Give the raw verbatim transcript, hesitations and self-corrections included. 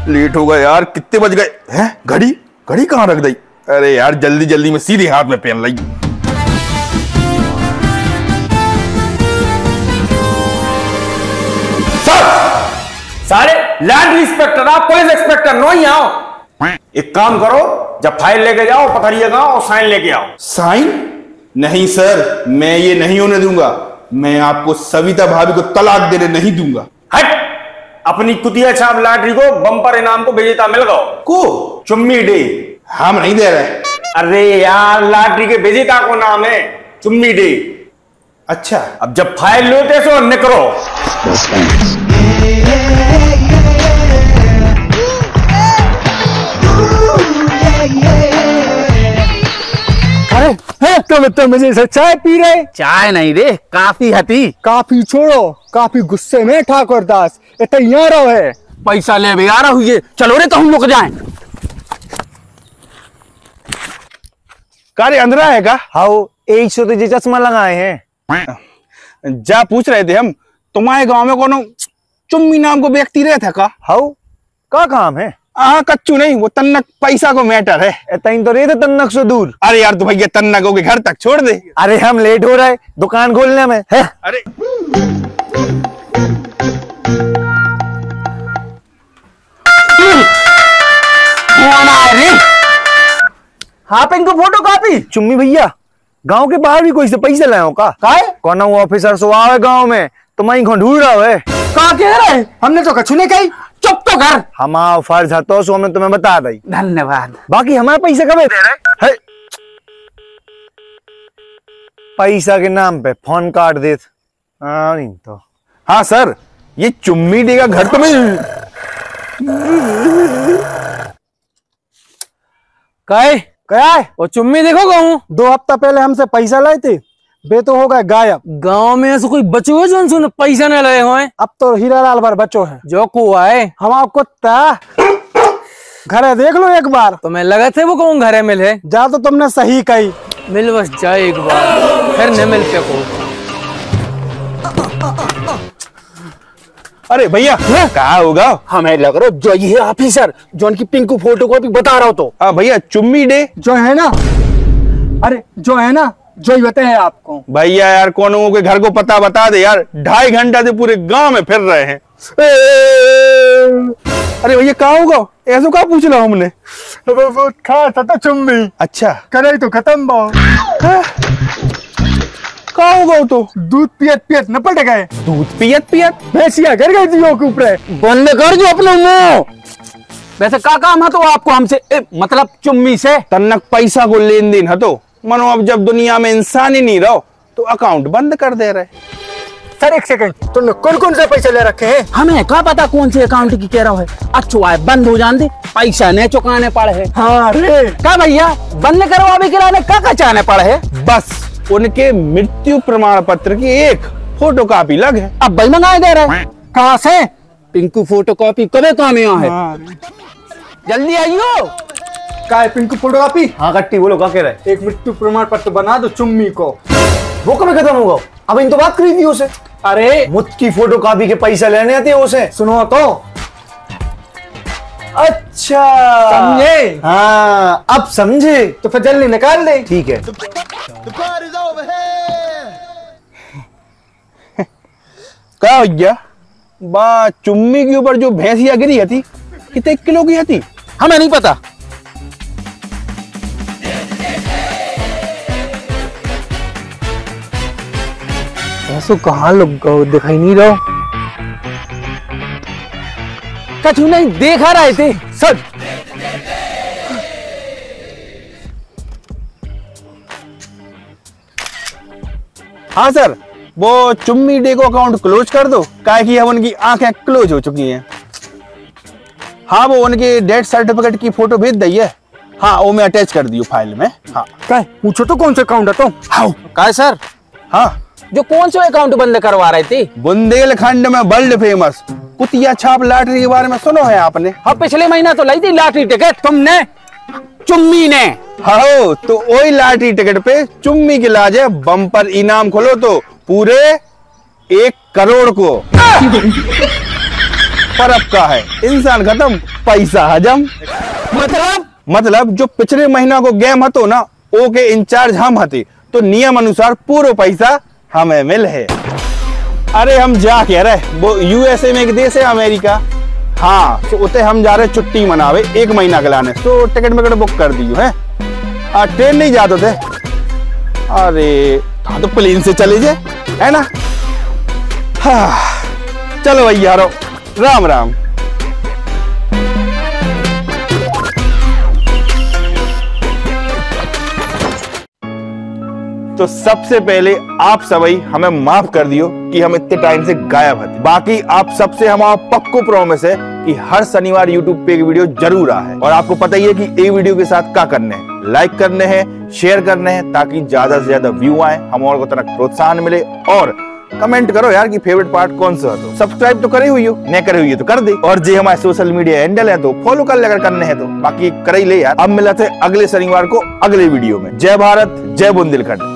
Late हो गया यार, कितने बज गए हैं? घड़ी घड़ी कहाँ रख दी? अरे यार जल्दी जल्दी में सीधे हाथ में पहन ली। सारे लैंड इंस्पेक्टर आप पुलिस इंस्पेक्टर नो ही आओ। एक काम करो, जब फाइल लेके जाओ पकड़िएगा और साइन लेके आओ। साइन? नहीं सर, मैं ये नहीं होने दूंगा। मैं आपको सविता भाभी को तलाक देने नहीं दूंगा। हट! अपनी कुतिया छाप लॉटरी को बम्पर इनाम को विजेता मिल गो को चुम्मी डे। हम नहीं दे रहे। अरे यार लॉटरी के विजेता को नाम है चुम्मी डे। अच्छा, अब जब फाइल लोटे सो निकलो। तुम तो मुझे से चाय पी रहे? चाय नहीं रे, काफी हती। काफी छोड़ो, काफी गुस्से में ठाकुर दास इतना यहाँ रहो है। पैसा ले भी आ रहा हुई, चलो रे कहूँ रुक जाए। कार्य अंधरा है का? हाँ, एक सौ तुझे चश्मा लगाए हैं। जा पूछ रहे थे हम, तुम्हारे गांव में कोनो चुम्मी नाम को व्यक्ति रहता का? हाँ, का काम है? हाँ कच्चू नहीं, वो तन्नक पैसा को मैटर है। तीन तो रहे थे तन्नक से दूर। अरे यार तू भैया तन्नकों के घर तक छोड़ दे। अरे हम लेट हो रहे दुकान खोलने में है। अरे हाँ पिंकू फोटो कॉपी। चुम्मी भैया गांव के बाहर भी कोई से पैसे लाए हो का? कौन ऑफिसर सो आवे गांव में, तुम वहीं को ढूंढ रहा है। का कह रहे? हमने तो कछु नहीं कही। चुप तो कर। हमारा फर्ज है तो सो हमने तुम्हें बता दी। धन्यवाद। बाकी हमारे पैसे कब दे रहे? पैसा के नाम पे फोन काट दे। हाँ नहीं तो। हाँ सर, ये चुम्मी डे का घर तो मैं काय क्या है? वो चुम्मी देखो गाँव दो हफ्ता पहले हमसे पैसा लाए थे, बे तो हो गए गायब। गाँव में ऐसे कोई बचो है जो सुन पैसा न लाए हुए? अब तो हीरा लाल भर बचो है जो कुआ है। हमारा कुत्ता घर है, देख लो एक बार। तो मैं लगा थे वो कौन घर है मिल है? जा तो तुमने सही कही। मिल बस जाए एक बार, फिर न मिल पे को। अरे भैया कहा होगा? हमें लग रहा जो ये ऑफिसर जो उनकी पिंकू फोटो कॉपी बता रहा हो तो। हाँ भैया चुम्मी डे जो है ना, अरे जो है ना, जो ही बताए आपको। भैया यार कौन के घर को पता बता दे यार, ढाई घंटा से पूरे गांव में फिर रहे हैं। अरे भैया कहा होगा? ऐसा कहा पूछ रहा हमने। वो खा था तो चुम्मी। अच्छा करे तो खत्म बाओ। कहा होगा तो? दूध पियत पियत न पट गए। दूध पियत पियत भैंसिया कर गई थी के ऊपर। बंद कर जो अपने मुंह। वैसे का काम है तो आपको हमसे ए, मतलब चुम्मी से? तन्नक पैसा को लेन देन है तो मानो अब जब दुनिया में इंसान ही नहीं रहो तो अकाउंट बंद कर दे रहे। सर एक सेकंड, तुमने कौन कौन से पैसे ले रखे हैं? हमें क्या पता कौन से अकाउंट की कह रहा है। अच्छा है बंद हो जान दे, पैसा नहीं चुकाने पड़े है। हाँ रे क्या भैया बंद करो अभी किराने का का चाहने पड़े है? बस उनके मृत्यु प्रमाण पत्र की एक फोटो कॉपी लग है। अब भाई मंगाए दे रहे कहाँ से? पिंकू फोटो कॉपी कभी काम यहाँ है। जल्दी आइयो। का है पिंकू फोटो कॉपी? हाँ कट्टी बोलो क्या कह रहे? एक मृत्यु प्रमाण पत्र बना दो चुम्मी को। वो कभी खत्म होगा? अब इन तो बात करी थी उसे। अरे मुझ की फोटो कॉपी के पैसे लेने आते हैं उसे। सुनो तो। अच्छा समझे? हाँ अब समझे तो फिर जल्दी निकाल दे। ठीक है। क्या भैया बा चुम्मी के ऊपर जो भैंसिया गिरी थी कितने किलो की थी? हमें नहीं पता। ऐसो कहाँ लोग दिखाई नहीं रहो। कछु नहीं देखा रहे थे सब। हाँ सर, वो चुम्मी डे को अकाउंट क्लोज कर दो, काहे कि अब उनकी आंखें क्लोज हो चुकी हैं। हाँ वो उनके डेथ सर्टिफिकेट की फोटो भेज दी है। हाँ वो मैं अटैच कर दी फाइल में। हाँ क्या पूछो तो कौन सा अकाउंट है तो? हाँ क्या सर? हाँ जो कौन सा अकाउंट बंद करवा रहे थे? बुंदेलखंड में वर्ल्ड फेमस कुतिया छाप लॉटरी के बारे में सुनो है आपने? हाँ पिछले महीना तो लाई थी लॉटरी टिकट तुमने, चुम्मी ने। हाँ तो वही लॉटरी टिकट पे चुम्मी के लाजे बम्पर इनाम खोलो तो पूरे एक करोड़ को। पर अब का है इंसान खत्म, पैसा हजम। मतलब मतलब जो पिछले महीना को गेम हतो ना, ओ के इंचार्ज हम हते, तो नियम अनुसार पूरा पैसा हमें मिल है। अरे हम जा कह रहे, वो यूएसए में एक देश है अमेरिका, हाँ, तो उते हम जा रहे छुट्टी मनावे एक महीना के लाने, तो टिकट विकट बुक कर दियो है। आ, ट्रेन नहीं जाते थे, अरे हाँ तो प्लेन से चले जाए, है ना। हाँ चलो भैया, रो राम राम। तो सबसे पहले आप सभी हमें माफ कर दियो कि हम इतने टाइम से गायब थे। बाकी आप सबसे हमारा पक्को प्रॉमिस है कि हर शनिवार यूट्यूब पे एक वीडियो जरूर आ है। और आपको पता ही है कि ये वीडियो के साथ क्या करने हैं, लाइक करने हैं, शेयर करने हैं, ताकि ज्यादा से ज्यादा व्यू आए, हम और को तरह प्रोत्साहन मिले। और कमेंट करो यार कि फेवरेट पार्ट कौन सा है। तो सब्सक्राइब तो करे हुई हो, नहीं करे हुई है तो कर दे। और जो हमारे सोशल मीडिया हैंडल है तो फॉलो कर ले अगर करने हैं तो, बाकी कर ही ले यार। अब मिलते हैं अगले शनिवार को अगले वीडियो में। जय भारत, जय बुंदेलखंड।